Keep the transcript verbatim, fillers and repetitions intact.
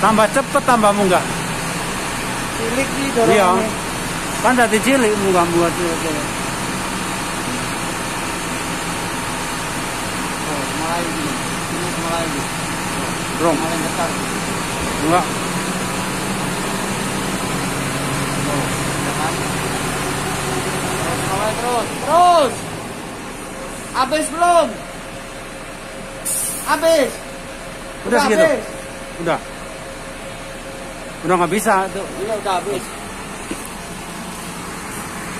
Tambah cepet tambah munggah. Cilik nih dorongannya. Iya. Kan dadi cilik munggah-munggah cilik. Oh, mulai gini. Ini mulai gini. Brong. Mulai besar. Enggak. Oh, jangan. Terus mulai terus. Terus. Habis belum? Habis. Udah segitu. Udah. Udah nggak bisa tuh. Iya udah habis.